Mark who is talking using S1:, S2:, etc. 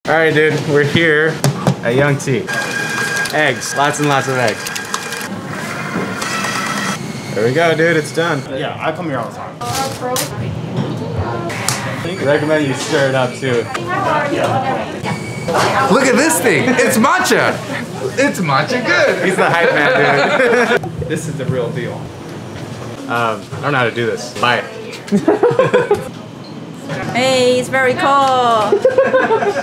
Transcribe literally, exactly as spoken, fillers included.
S1: All right, dude, we're here at Young Tea. Eggs, lots and lots of eggs. There we go, dude, it's done.
S2: Yeah, I come here all the time.
S1: I recommend you stir it up too.
S3: Look at this thing, it's matcha. It's matcha good.
S1: He's the hype man, dude.
S2: This is the real deal.
S1: Um, I don't know how to do this. Bye.
S4: Hey, it's very cold.